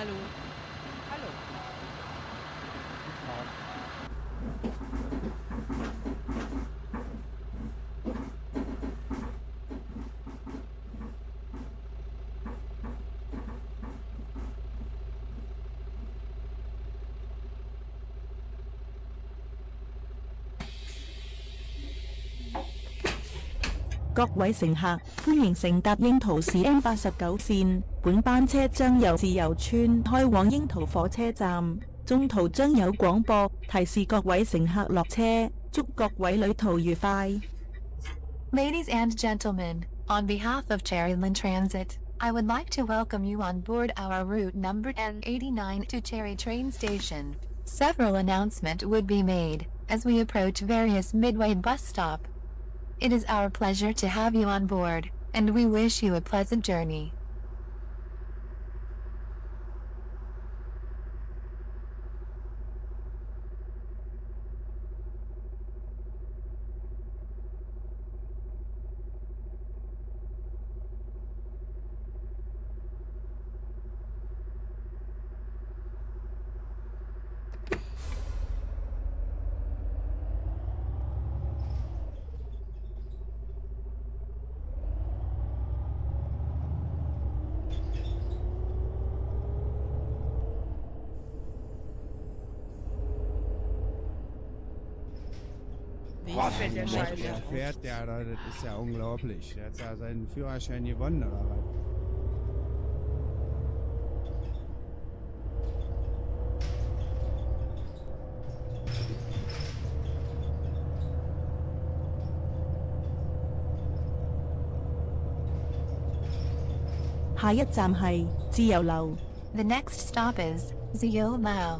Hallo. Hallo. 各位乘客，歡迎乘搭櫻桃市 M89線。本班車將由自由村開往櫻桃火車站，中途將有廣播提示各位乘客落車，祝各位旅途愉快。 Ladies and gentlemen, on behalf of Cherryland Transit, I would like to welcome you on board our route number N89 to Cherry Train Station. Several announcements would be made as we approach various midway bus stop. It is our pleasure to have you on board, and we wish you a pleasant journey. Wie fährt der Scheiße? Der fährt der, das ist ja unglaublich. Der hat ja seinen Führerschein gewonnen, oder was? 下一站係自由樓。 The next stop is Zio Lao.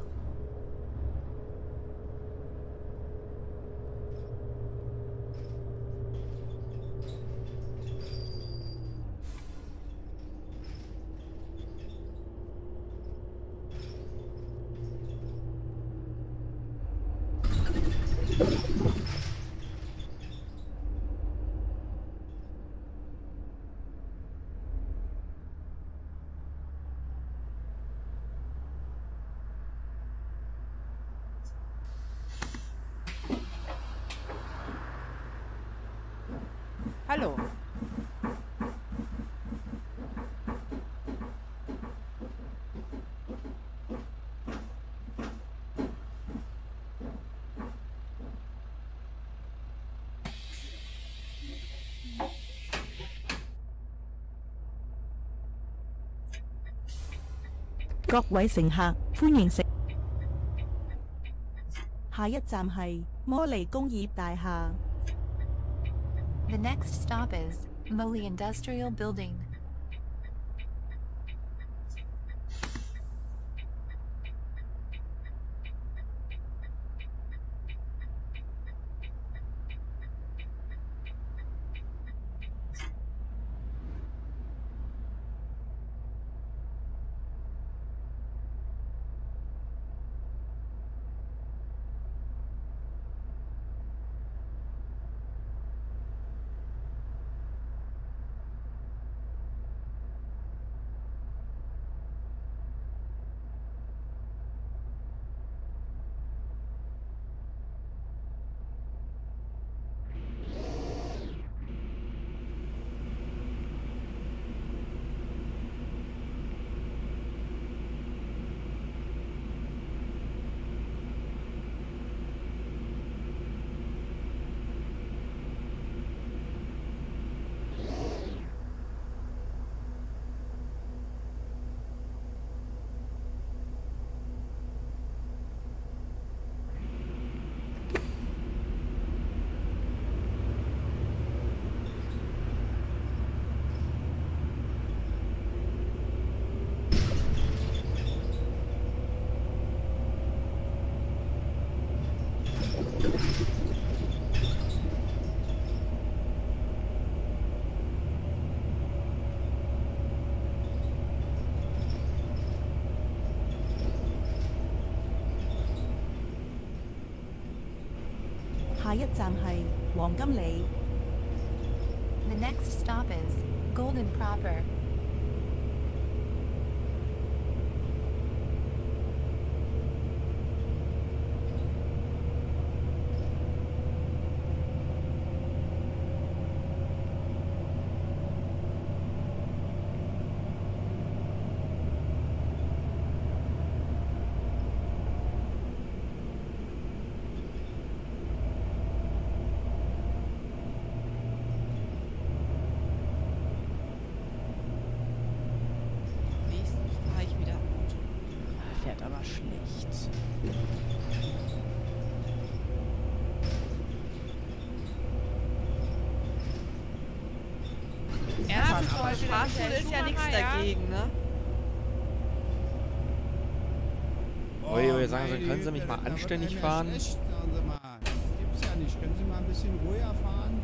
Hallo. 各位乘客，歡迎乘。下一站係摩利工業大廈。 The next stop is Moli Industrial Building. 下一站係黃金里。 The next stop is Golden Proper. Arschlicht. Ja, Aber Fahrschule ist ja nichts dagegen, ne? Oje, sagen Sie, können Sie mich mal da wird anständig einem ja fahren? schlecht, sagen Sie mal. Gibt's ja nicht. Können Sie mal ein bisschen ruhiger fahren?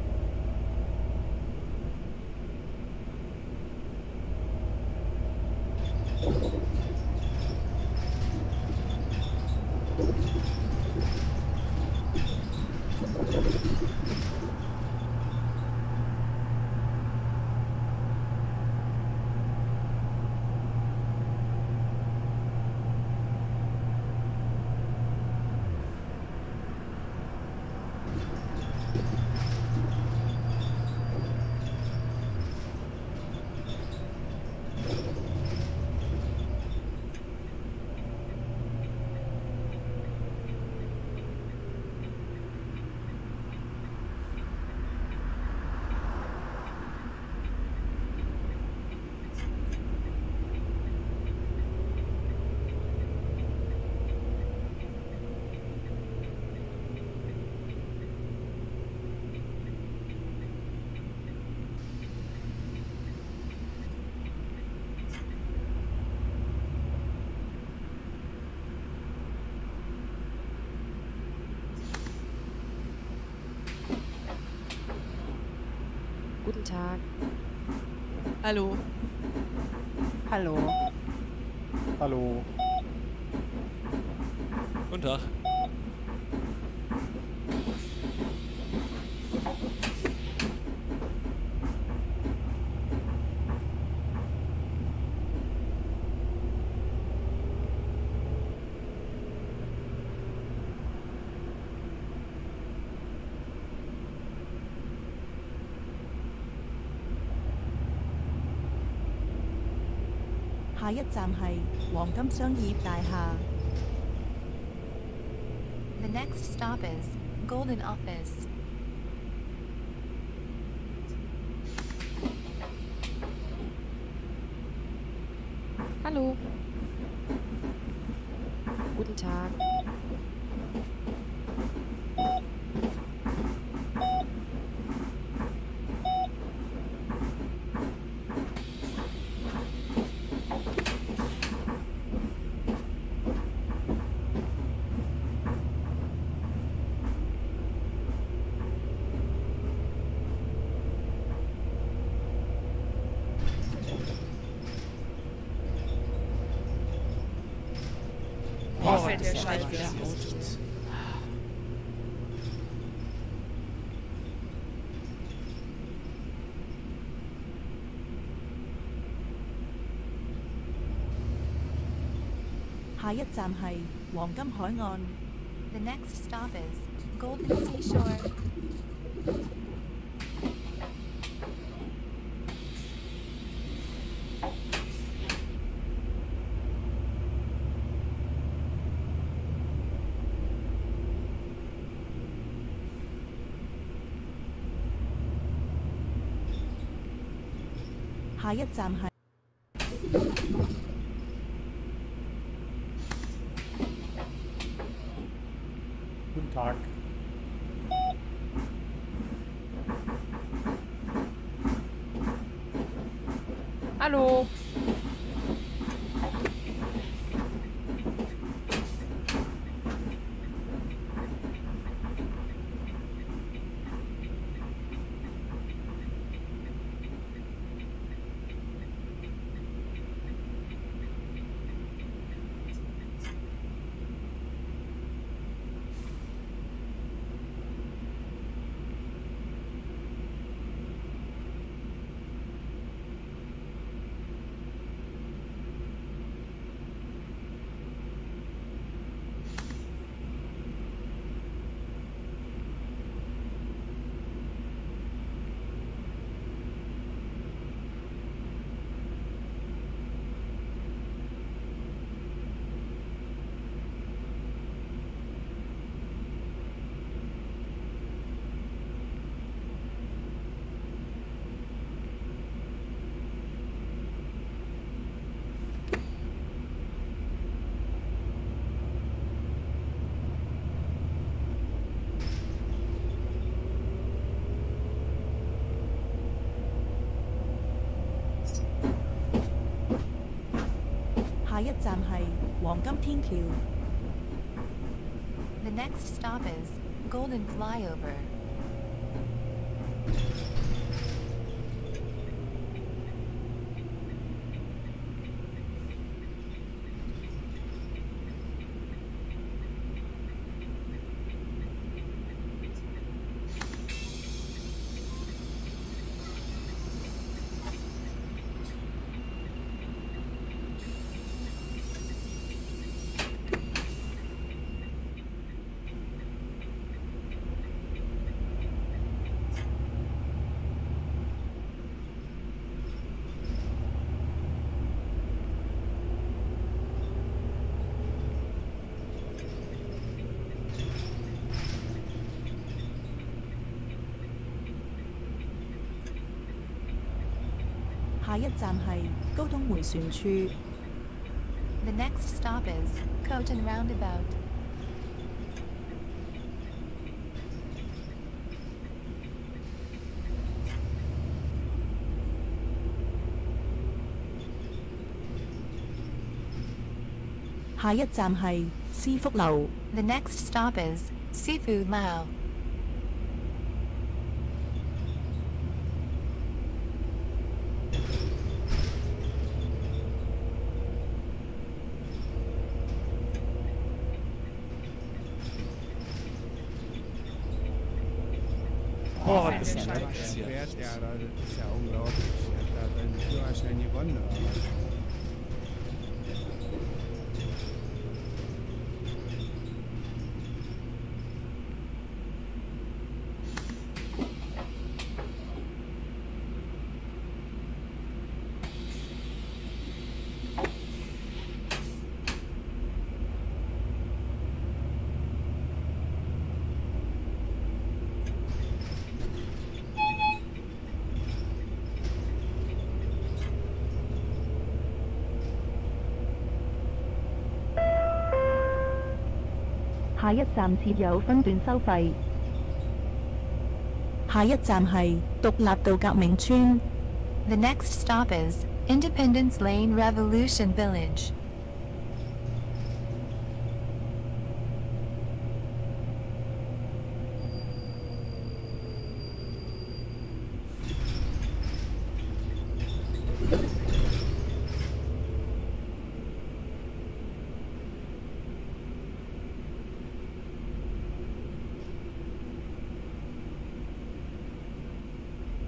Guten Tag. Hallo. Hallo. Hallo. Guten Tag. 下一站係黃金商業大廈。 The next stop is Golden Office. Hallo. Guten Tag. Oh, fällt der Scheiß wieder aus. Arschlicht. 下一站係黃金海岸。 The next stop is Golden Seashore. 下一站係 Guten Tag. Hallo. 黃金天橋。 The next stop is Golden Flyover. 下一站係高通迴旋處。 The next stop is Coton Roundabout. 下一站係施福樓。 The next stop is Seafood Lao. 哦，was ist denn da Der passiert? fährt ja, das ist ja unglaublich. Er hat da seinen Führerschein gewonnen. Aber 下一站設有分段收費。下一站係獨立道革命村。 The next stop is Independence Lane Revolution Village.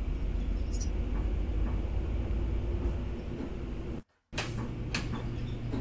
下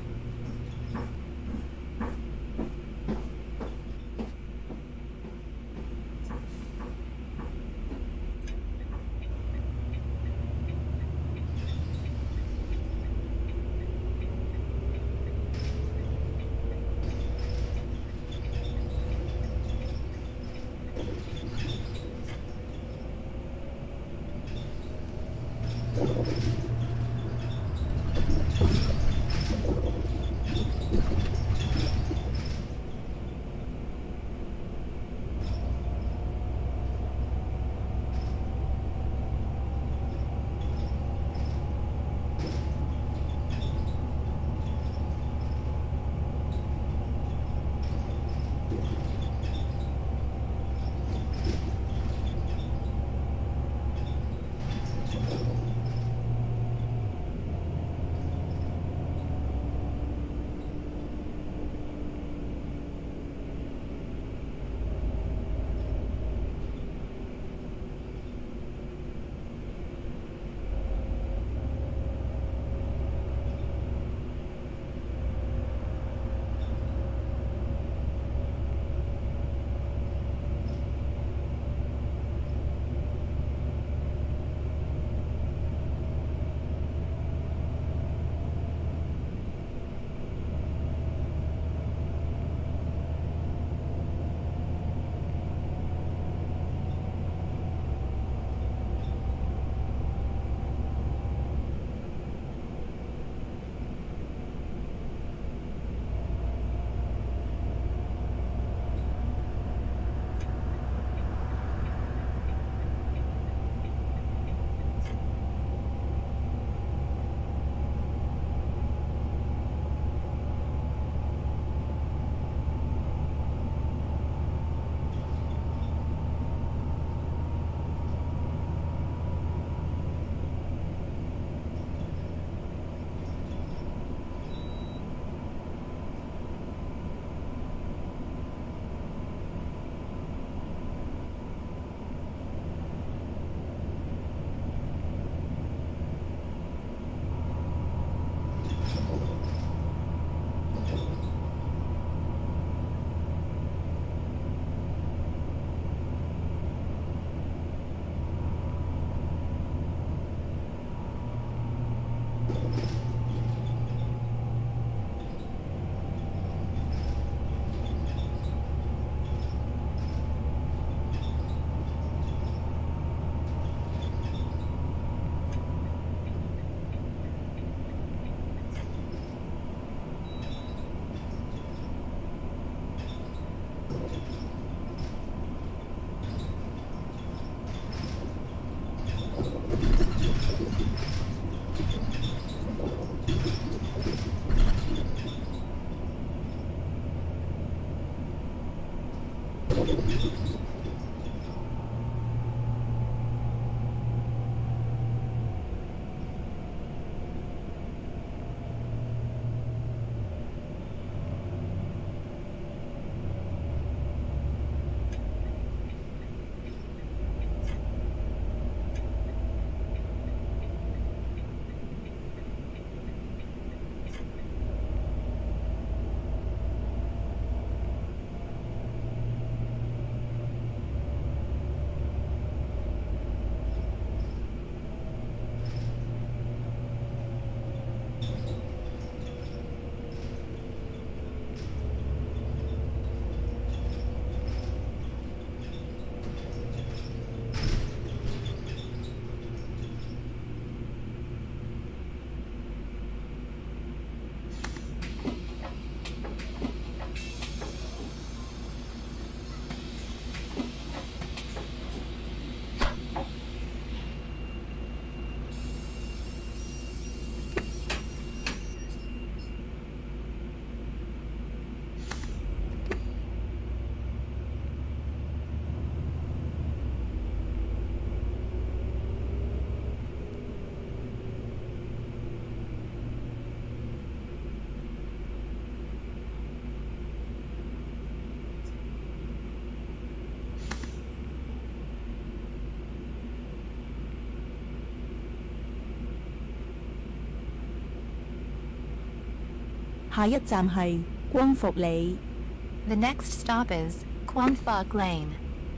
下一站係光復里。 The next stop is Quang Phuc Lane.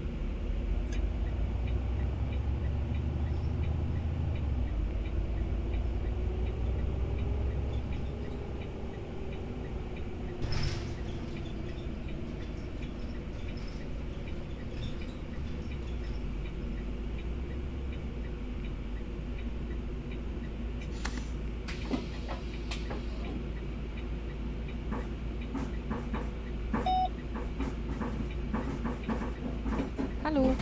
Hallo.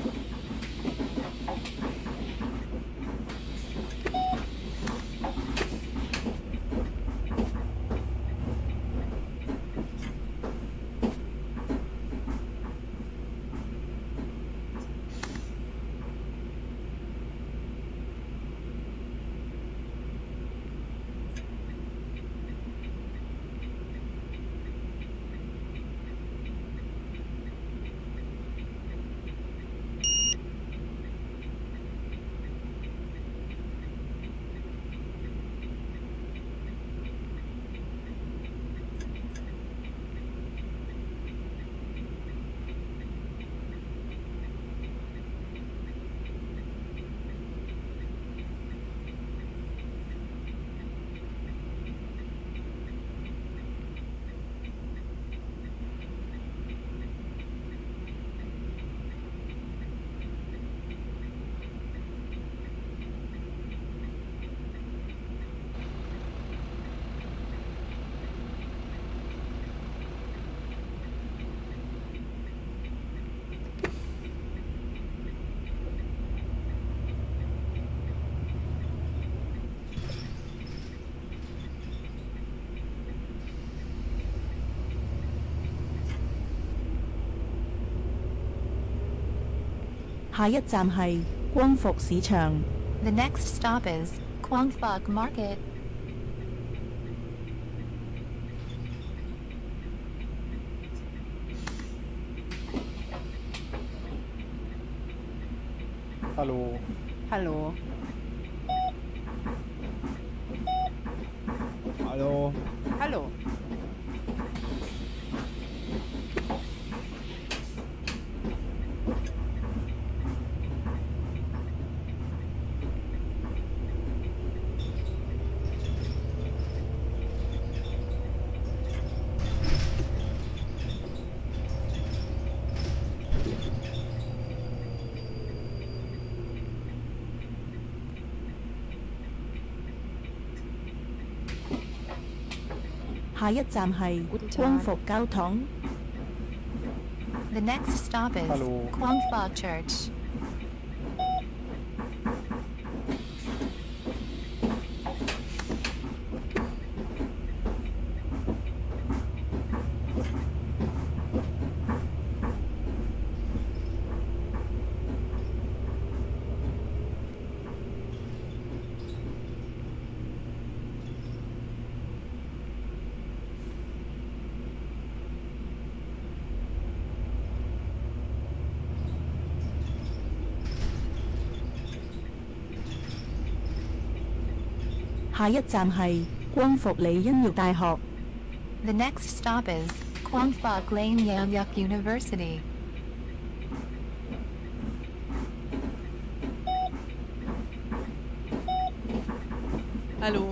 下一站係光復市場。 The next stop is Quang Phuc Market. Hallo. Hallo. Hallo. Hallo. 下一站係光復教堂。 The next stop is Hallo. Quang Phuc Church. 下一站係光復里音樂大學。 The next stop is Quang Phuc Lane Nanyuk University. Hallo.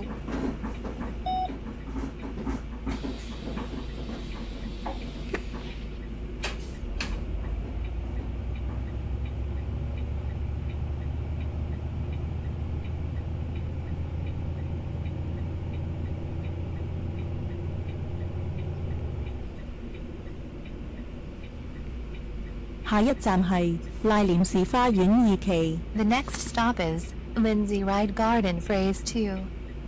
下一站係賴廉士花園二期。 The next stop is Lindsay Ride Garden Phase 2.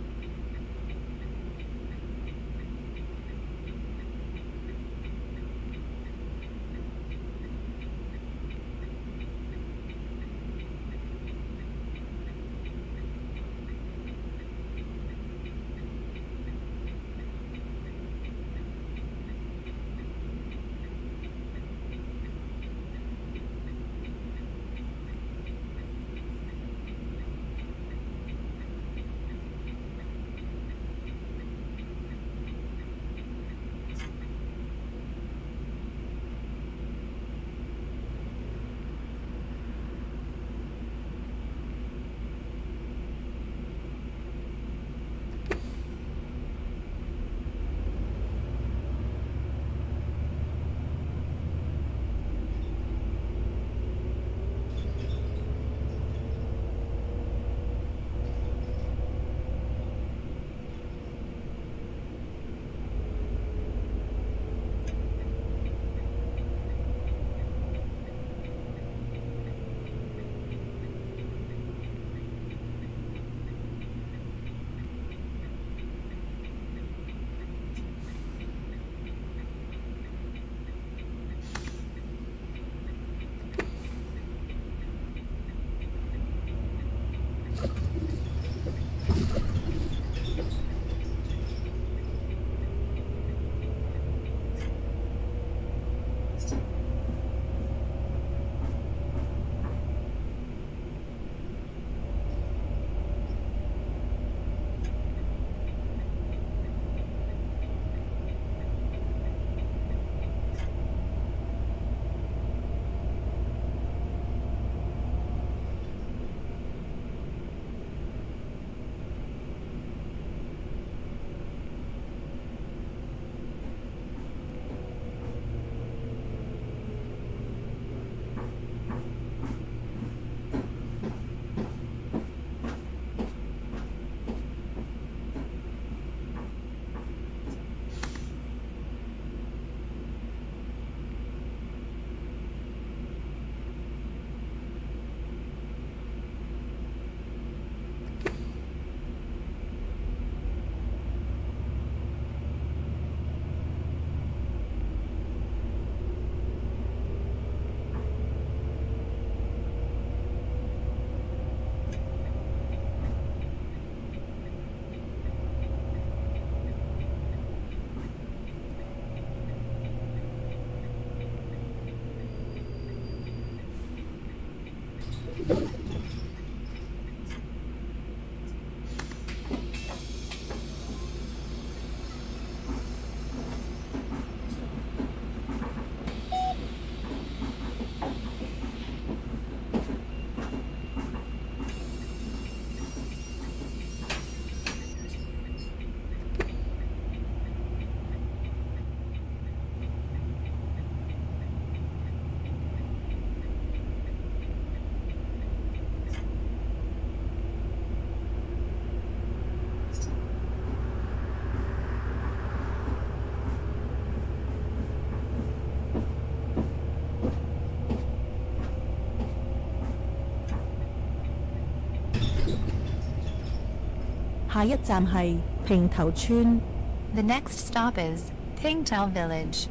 下一站係平頭村。 The next stop is Pingtao Village.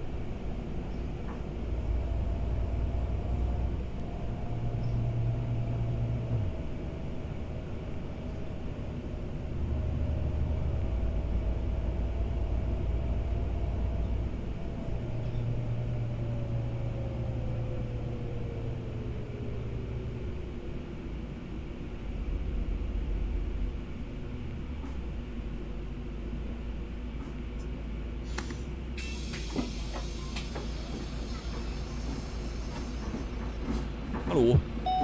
Hallo.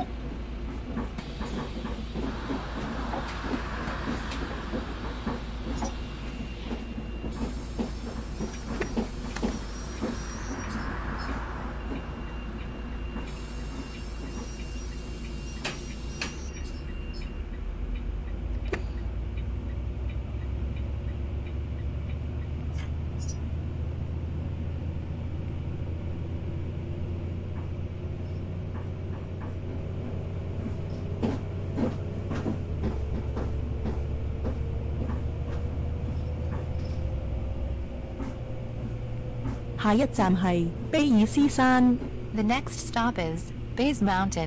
下一站係卑爾斯山。 The next stop is Bays Mountain.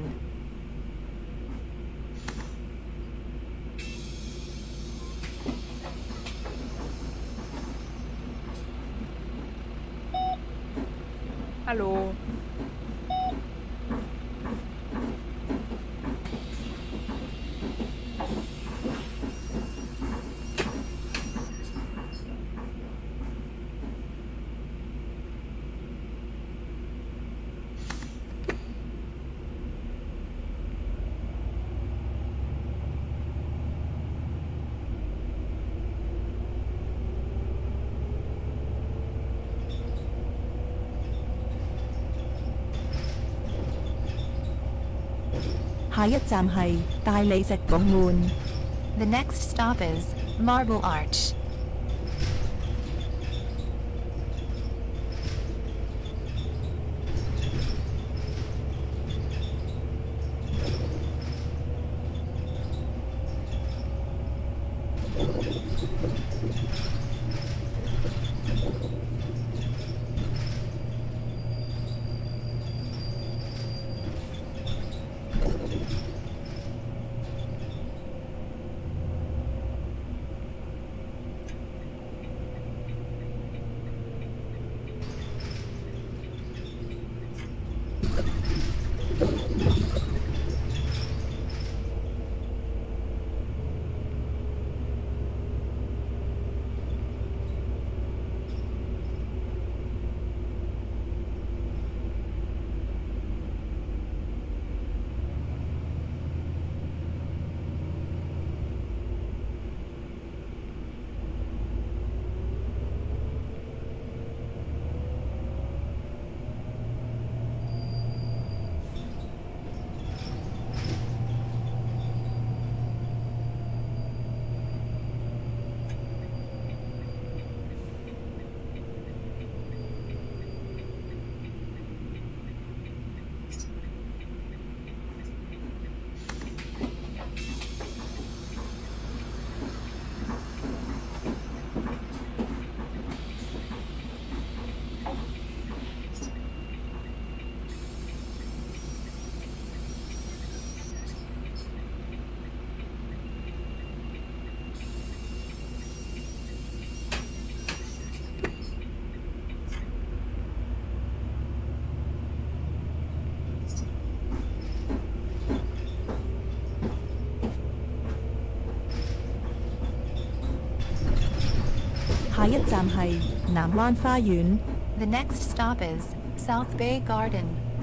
Hallo. 下一站係大理石拱門。 The next stop is Marble Arch. 下一站係南灣花園。 The next stop is South Bay Garden.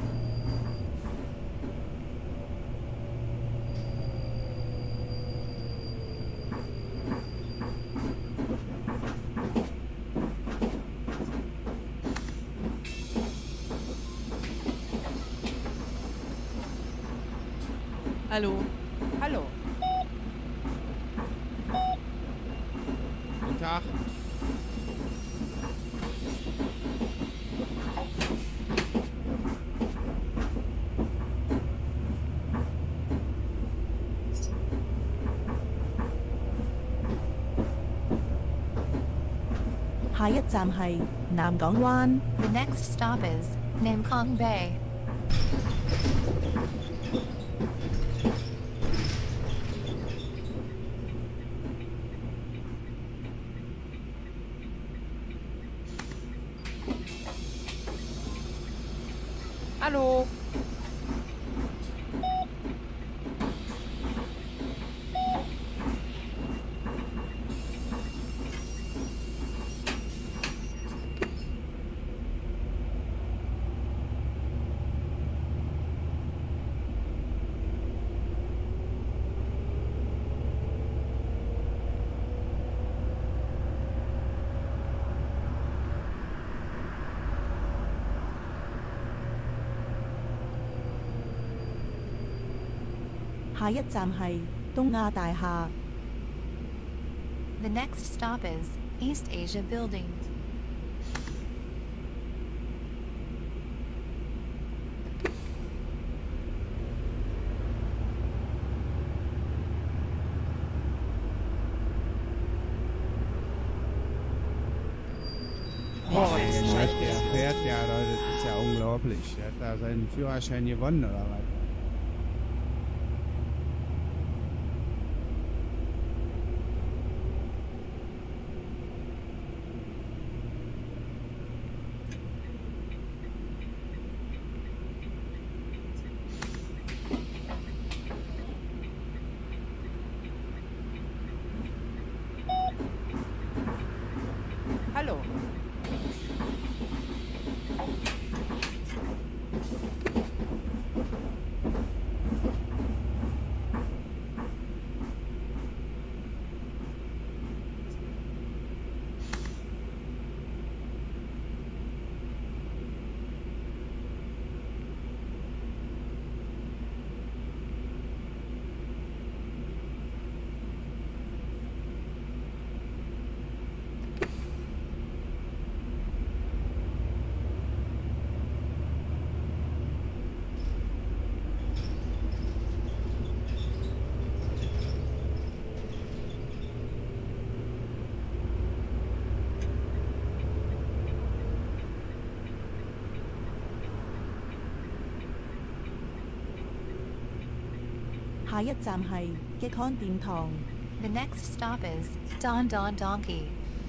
Hallo. Hallo. Guten Tag. 《下一站係南港灣。 The next stop is Namkong Bay. Hallo. 下一站係東亞大廈。 The next stop is East Asia Building. Der fährt ja, das ist ja unglaublich. Der hat da seinen Führerschein gewonnen, oder was? Hallo. 下一站係激康殿堂。 The next stop is Don Don Donkey.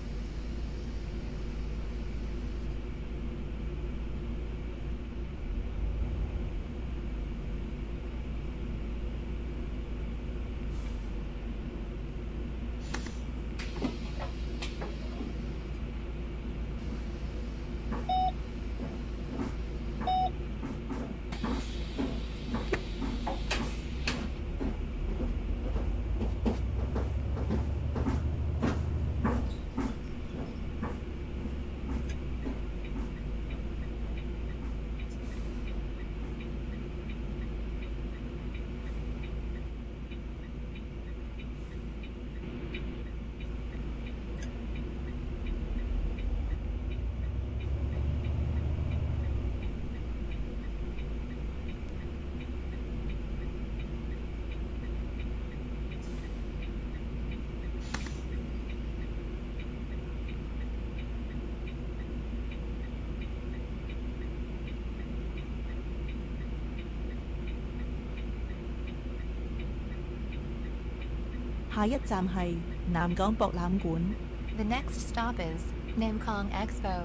下一站係南港博覽館。 The next stop is Namkong Expo.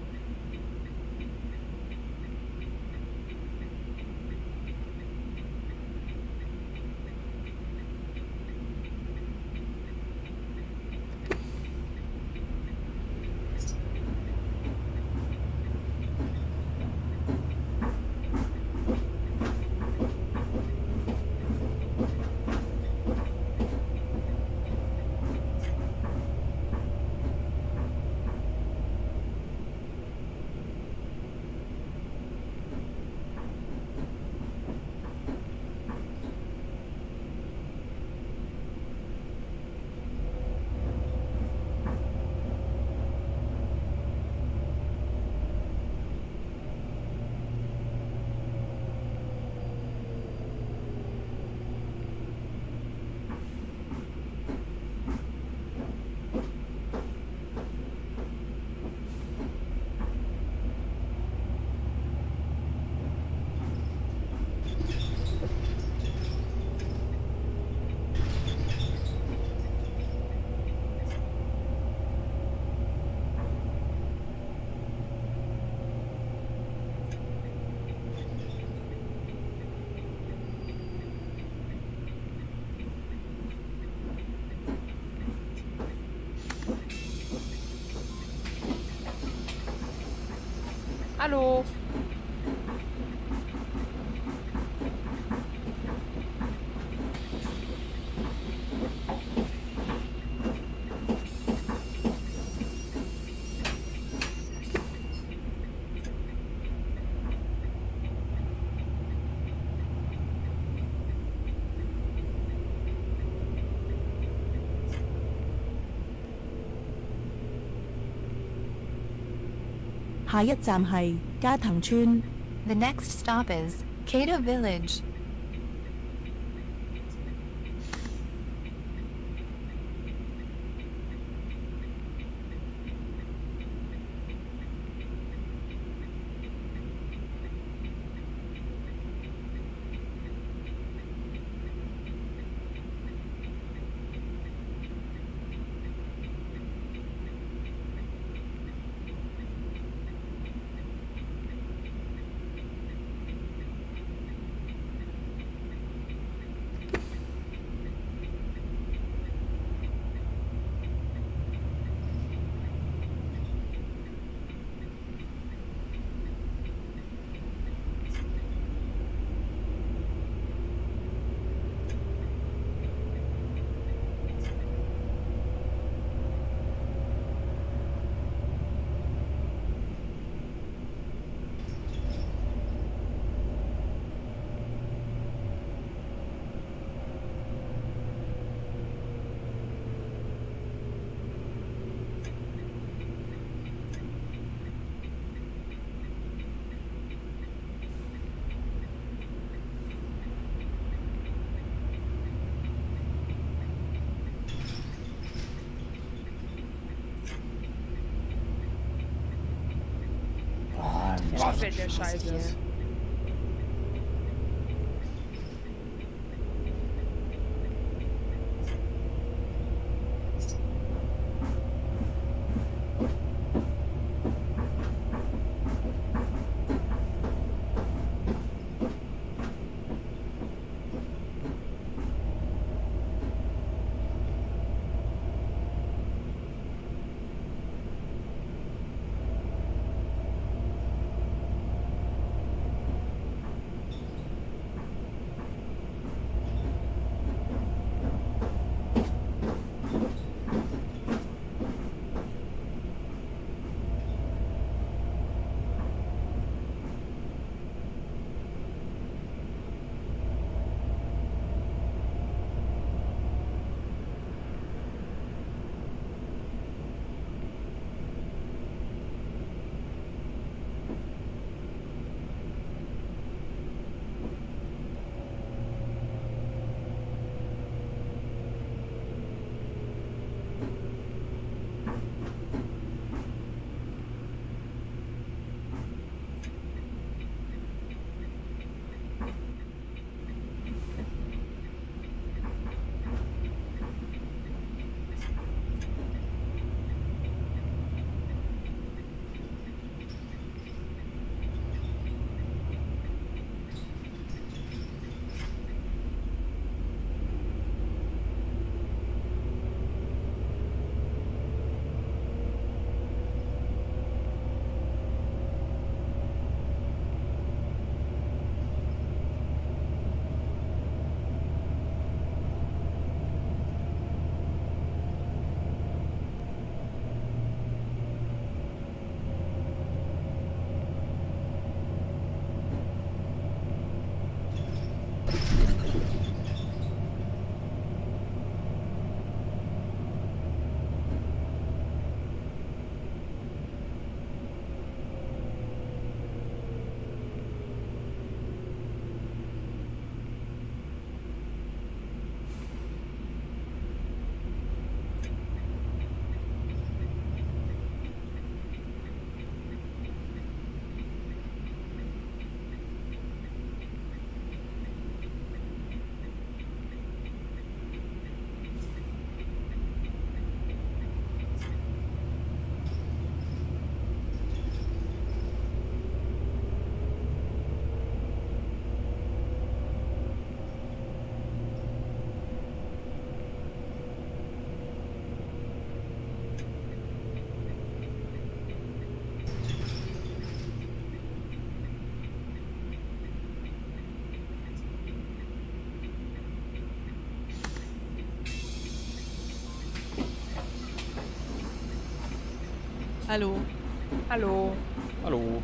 Hallo. 下一站係加藤村。 The next stop is Keita Village. Mir gefällt der Scheiße. Hallo. Hallo. Hallo.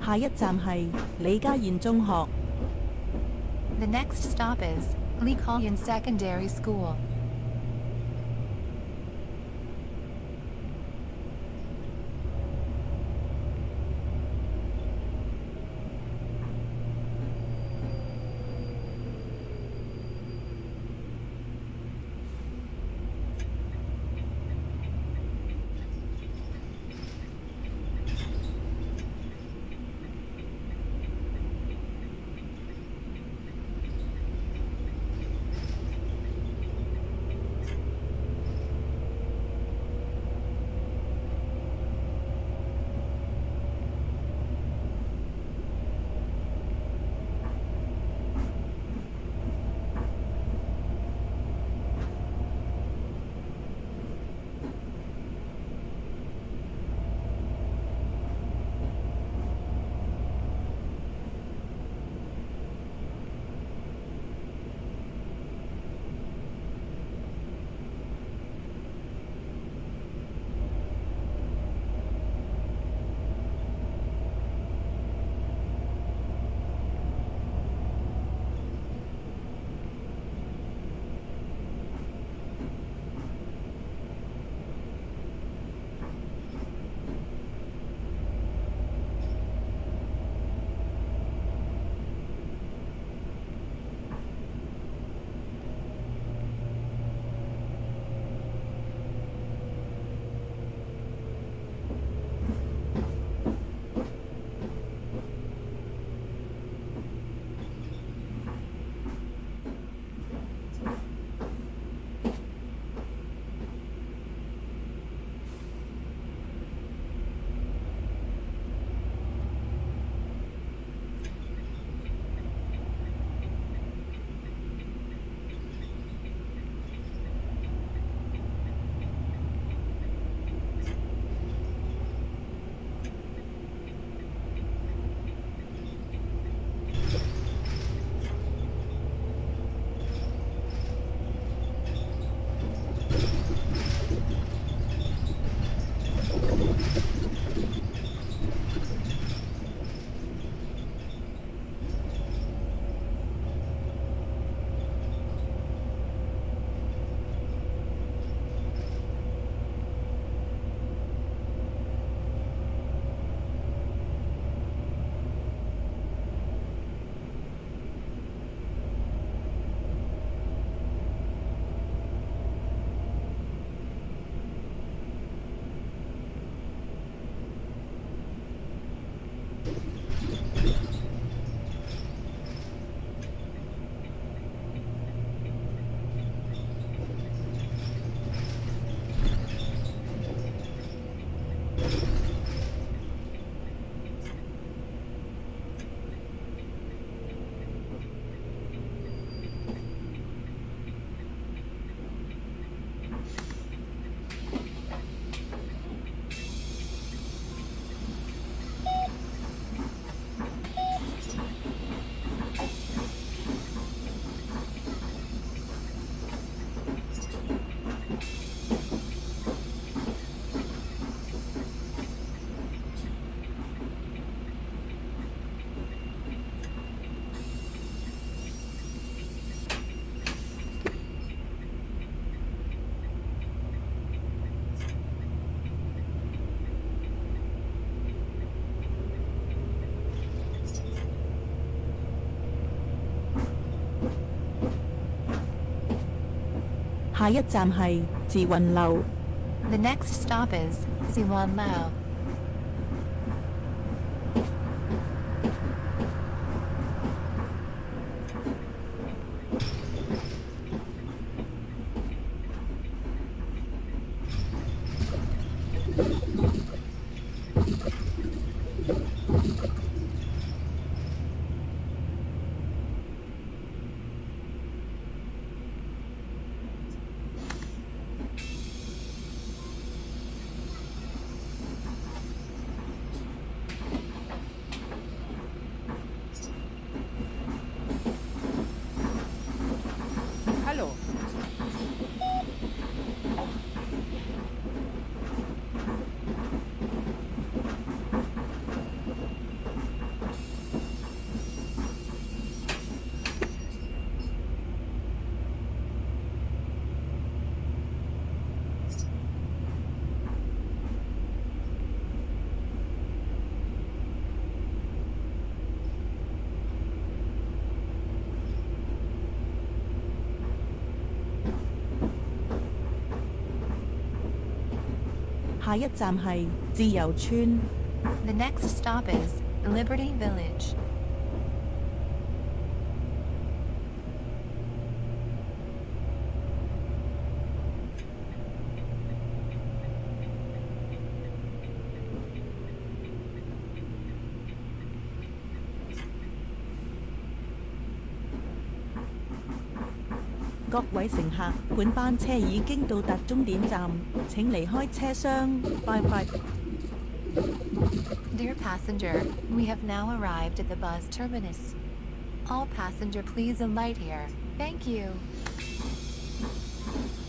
下一站係李家賢中學。 The next stop is Lee Kayan Secondary School. 下一站係自雲樓。 The next stop is Ziwan Lao. 下一站係自由村。 The next stop is Liberty Village. 各位乘客，本班車已經到達終點站，請離開車廂。拜拜。 Dear passenger, we have now arrived at the bus terminus. All passenger please alight here. Thank you.